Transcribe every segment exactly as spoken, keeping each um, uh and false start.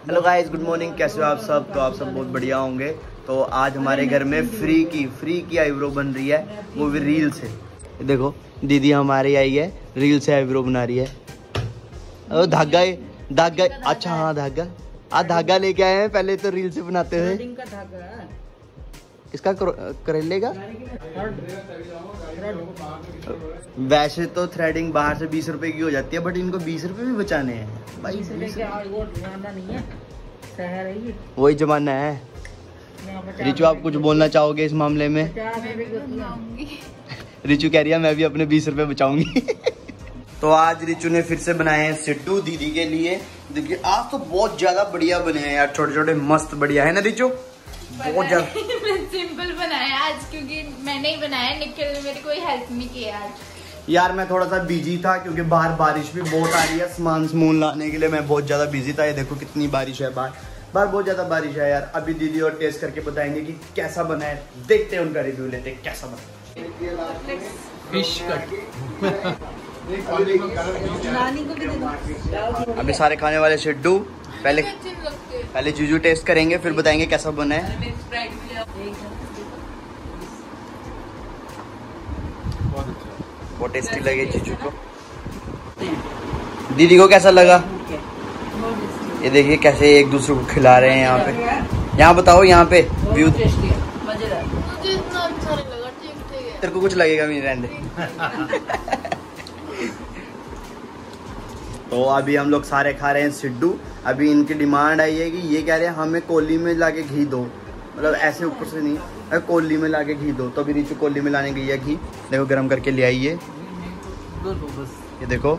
Hello guys, good morning. कैसे हो आप सब? तो आप सब बहुत बढ़िया होंगे। तो आज हमारे घर में फ्री की फ्री की आईब्रो बन रही है, वो भी रील से। देखो दीदी हमारी आई है, रील से आईब्रो बना रही है। ओ धागा धागा अच्छा हाँ धागा आज धागा लेके आए हैं। पहले तो रील से बनाते हुए इसका करेले का। वैसे तो थ्रेडिंग बाहर से बीस रुपए की हो जाती है, बट इनको बीस रुपए भी बचाने हैं भाई। वही जमाना है। रिचू, आप कुछ बोलना चाहोगे इस मामले में? रिचू कह रही है मैं भी अपने बीस रुपए बचाऊंगी। तो आज रिचू ने फिर से बनाए हैं सिड्डू दीदी के लिए। देखिए आज तो बहुत ज्यादा बढ़िया बने हैं यार, छोटे छोटे मस्त बढ़िया है ना रिचू? बहुत ज्यादा सिंपल बनाया आज, क्योंकि मैंने ही बनाया, निखिल ने मेरी कोई हेल्प नहीं की आज। यार मैं थोड़ा सा बिजी था क्योंकि बाहर बारिश भी बहुत आ रही है। सामान समून लाने के लिए मैं बहुत ज्यादा बिजी था। ये देखो कितनी बारिश है बाहर, बाहर बहुत ज्यादा बारिश है यार। अभी दीदी और टेस्ट करके बताएंगे कि कैसा बना है। देखते हैं उनका रिव्यू, लेते हैं कैसा बना है। फिश कट अभी सारे खाने वाले सिड्डू पहले पहले जीजू टेस्ट करेंगे, फिर बताएंगे कैसा बना है। बहुत टेस्टी लगे जीजू को। दीदी को कैसा लगा? ये देखिए कैसे एक दूसरे को खिला रहे हैं यहाँ पे। यहाँ बताओ, यहाँ पे व्यू। तेरे को कुछ लगेगा नहीं, रहने दे। तो अभी हम लोग सारे खा रहे हैं सिड्डू। अभी इनकी डिमांड आई है कि ये कह रहे हैं हमें कोली में लाके घी दो, मतलब ऐसे ऊपर से नहीं, कोली में लाके घी दो। तो अभी रिचू कोली में लाने गई है घी। देखो गरम करके ले आई है। ये देखो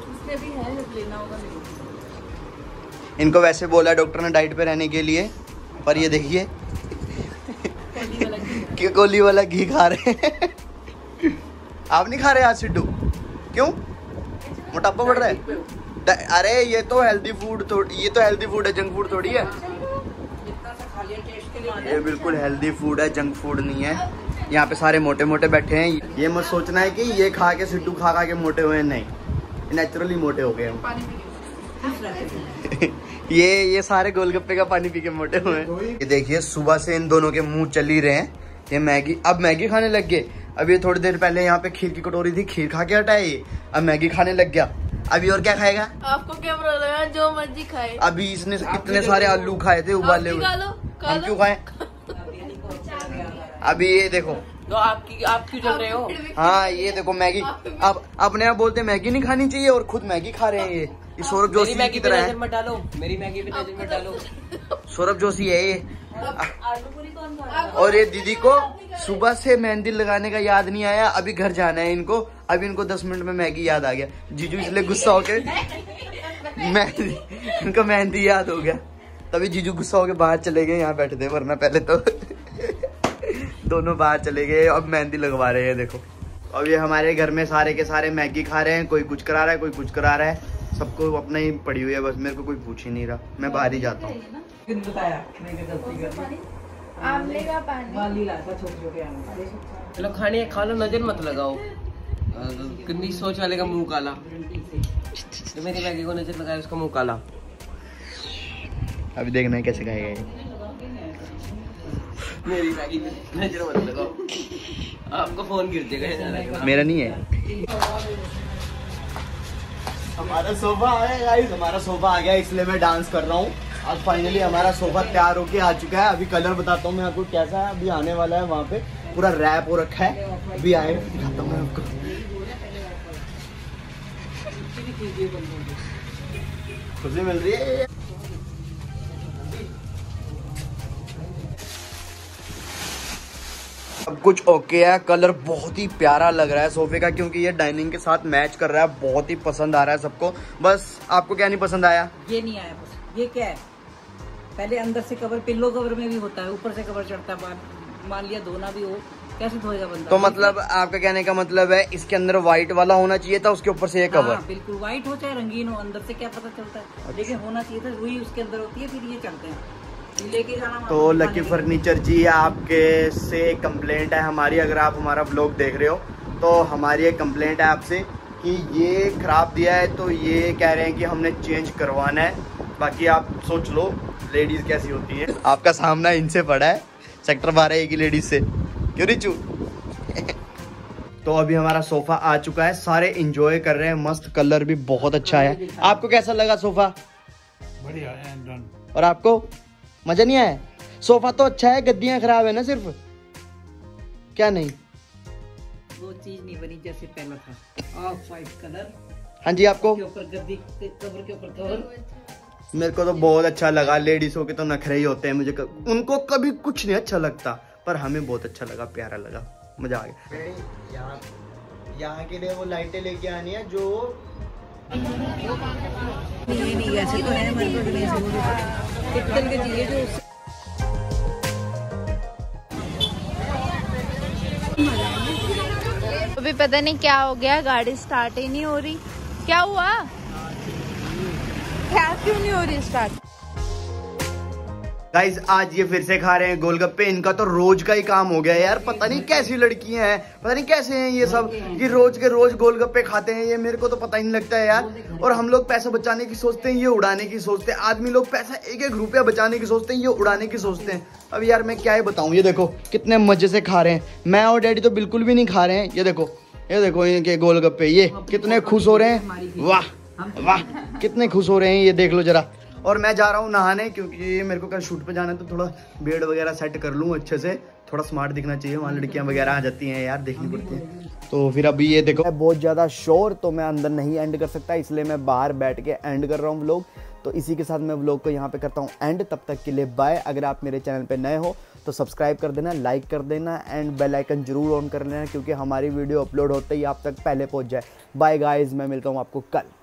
इनको वैसे बोला डॉक्टर ने डाइट पे रहने के लिए, पर ये देखिए कि कोली वाला घी खा रहे हैं। आप नहीं खा रहे आज सिड्डू? क्यों? मोटापा बढ़ रहा है? अरे ये तो हेल्दी फूड थोड़ी, ये तो हेल्दी फूड है, जंक फूड थोड़ी है। ये बिल्कुल हेल्दी फूड है, जंक फूड नहीं है। यहाँ पे सारे मोटे मोटे बैठे हैं। ये मत सोचना है कि ये खा के सिड्डू खा खा के मोटे हुए हैं, नहीं, नेचुरली मोटे हो गए हम। ये ये सारे गोलगप्पे का पानी पी के मोटे हुए हैं। ये देखिए सुबह से इन दोनों के मुंह चल ही रहे हैं। ये मैगी, अब मैगी खाने लग गए। अभी थोड़ी देर पहले यहाँ पे खीर की कटोरी थी, खीर खा के हटाए, अब मैगी खाने लग गया। अभी और क्या खाएगा? आपको क्या प्रॉब्लम है? जो मर्जी खाए। अभी इसने कितने सारे आलू खाए थे उबाले हुए, हम क्यों खाएं? अभी ये देखो, तो आपकी आप क्यों चल रहे हो? हाँ ये देखो मैगी। अब अपने आप बोलते मैगी नहीं खानी चाहिए और खुद मैगी खा रहे हैं। ये ये सौरभ जोशी की तरह है। मत डालो मेरी मैगी पे नजर मत डालो। सौरभ जोशी है ये। और ये दीदी को सुबह से मेहंदी लगाने का याद नहीं आया, अभी घर जाना है इनको। अभी इनको दस मिनट में मैगी याद आ गया। जीजू इसलिए गुस्सा होके मेहंदी, इनको मेहंदी याद हो गया, तभी जीजू गुस्सा होके बाहर चले गए। यहाँ बैठे थे, वरना पहले तो दोनों बाहर चले गए। अब मेहंदी लगवा रहे हैं। देखो अब ये हमारे घर में सारे के सारे मैगी खा रहे हैं। कोई कुछ करा रहा है, कोई कुछ करा रहा है। सबको अपना ही पड़ी हुई है, बस मेरे को कोई पूछ ही नहीं रहा। मैं बाहर ही जाता हूँ। चलो खाने खा लो, नजर मत लगाओ। कितनी सोच वाले का मुंह काला। तो मेरी मैगी को नजर लगाया, उसका मुंह काला। अभी देखना है कैसे खाएगा ये। मेरी मैगी पे नजर मत लगाओ, आपको फोन गिर जाएगा। मेरा नहीं है। हमारा सोफा आ गया गाइस, हमारा सोफा आ गया, इसलिए मैं डांस कर रहा हूँ। आज फाइनली हमारा सोफा तैयार होके आ चुका है। अभी कलर बताता हूँ मैं आपको कैसा है। अभी आने वाला है, वहाँ पे पूरा रैप हो रखा है। अभी आए दिखाता हूँ मैं आपको। खुशी मिल रही है। सब कुछ ओके है। कलर बहुत ही प्यारा लग रहा है सोफे का, क्योंकि ये डाइनिंग के साथ मैच कर रहा है। बहुत ही पसंद आ रहा है सबको। बस आपको क्या नहीं पसंद आया? ये नहीं आया पसंद। ये क्या है? पहले अंदर से कवर, पिल्लो कवर में भी होता है, ऊपर से कवर चढ़ता है। मान लिया धोना भी हो, कैसे धोएगा बंदा? तो मतलब आपका कहने का मतलब है इसके अंदर व्हाइट वाला होना चाहिए था, उसके ऊपर से ये कवर। हाँ, बिल्कुल व्हाइट हो चाहे रंगीन हो, अंदर से क्या पता चलता है। अच्छा। लेकिन होना चाहिए था, वही उसके अंदर होती है, फिर ये चलते हैं लेके जाना। तो लकी फर्नीचर जी, आपके से कंप्लेंट है हमारी। अगर आप हमारा ब्लॉग देख रहे हो तो हमारी एक कंप्लेंट है आपसे कि ये खराब दिया है, तो ये कह रहे हैं कि हमने चेंज करवाना है। बाकी आप सोच लो लेडीज कैसी होती है। आपका सामना इनसे पड़ा है सेक्टर बारह ए की लेडीज से, क्यों रिचू? तो अभी हमारा सोफा आ चुका है, सारे एंजॉय कर रहे हैं, मस्त कलर भी बहुत अच्छा है। आपको कैसा लगा सोफा? बढ़िया है। और आपको मजा नहीं आया? सोफा तो अच्छा है, गद्दियां खराब है ना सिर्फ, क्या नहीं? वो चीज नहीं बनी जैसे पहला था, ऑफ वाइट कलर। हाँ जी, आपको? के ऊपर गद्दी, कवर के ऊपर कवर। मेरे को तो बहुत अच्छा लगा। लेडीजों के तो नखरे ही होते हैं, मुझे क... उनको कभी कुछ नहीं अच्छा लगता, पर हमें बहुत अच्छा लगा, प्यारा लगा, मजा आ गया। यहाँ यहाँ के लिए वो लाइटें लेके आनी है जो नहीं नहीं ऐसे तो है हमारे पास, नहीं ऐसे पित्तल के चाहिए जो अभी पता नहीं क्या हो गया, गाड़ी स्टार्ट ही नहीं हो रही। क्या हुआ? क्या क्यों नहीं हो रही स्टार्ट? गाइस आज ये फिर से खा रहे हैं गोलगप्पे। इनका तो रोज का ही काम हो गया यार, पता नहीं कैसी लड़कियां हैं, पता नहीं कैसे हैं ये सब कि रोज के रोज गोलगप्पे खाते हैं। ये मेरे को तो पता ही नहीं लगता है यार। और हम लोग पैसा बचाने की सोचते हैं, ये उड़ाने की सोचते हैं। आदमी लोग पैसा एक एक रुपया बचाने की सोचते हैं, ये उड़ाने की सोचते हैं। अब यार मैं क्या ही बताऊं, ये देखो कितने मजे से खा रहे हैं। मैं और डैडी तो बिल्कुल भी नहीं खा रहे हैं। ये देखो, ये देखो इनके गोलगप्पे, ये कितने खुश हो रहे हैं, वाह वाह कितने खुश हो रहे हैं, ये देख लो जरा। और मैं जा रहा हूँ नहाने, क्योंकि मेरे को कल शूट पे जाना है, तो थोड़ा बेड वगैरह सेट कर लूँ अच्छे से, थोड़ा स्मार्ट दिखना चाहिए। वहाँ लड़कियाँ वगैरह आ जाती हैं यार, देखनी पड़ती है। तो फिर अभी ये देखो बहुत ज़्यादा शोर, तो मैं अंदर नहीं एंड कर सकता, इसलिए मैं बाहर बैठ के एंड कर रहा हूँ व्लॉग। तो इसी के साथ मैं व्लॉग को यहाँ पे करता हूँ एंड। तब तक के लिए बाय। अगर आप मेरे चैनल पे नए हो तो सब्सक्राइब कर देना, लाइक कर देना एंड बेल आइकन जरूर ऑन कर लेना, क्योंकि हमारी वीडियो अपलोड होते ही आप तक पहले पहुँच जाए। बाय गाइज, मैं मिलता हूँ आपको कल।